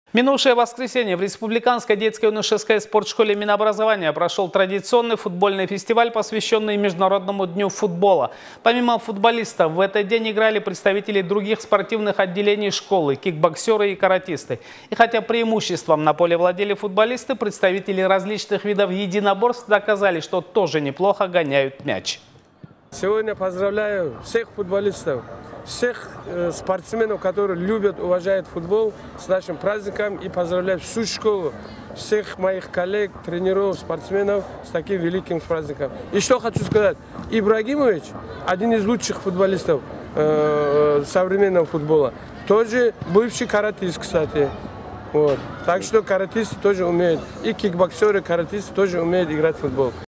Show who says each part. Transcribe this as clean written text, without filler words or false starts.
Speaker 1: Минувшее воскресенье в Республиканской детско-юношеской спортшколе Минобразования прошел традиционный футбольный фестиваль, посвященный Международному дню футбола. Помимо футболистов, в этот день играли представители других спортивных отделений школы, кикбоксеры и каратисты. И хотя преимуществом на поле владели футболисты, представители различных видов единоборств доказали, что тоже неплохо гоняют мяч.
Speaker 2: Сегодня поздравляю всех футболистов, всех спортсменов, которые любят, уважают футбол, с нашим праздником, и поздравляю всю школу, всех моих коллег, тренеров, спортсменов с таким великим праздником. И что хочу сказать, Ибрагимович один из лучших футболистов современного футбола, тоже бывший каратист, кстати. Вот. Так что каратисты тоже умеют, и кикбоксеры, каратисты тоже умеют играть в футбол.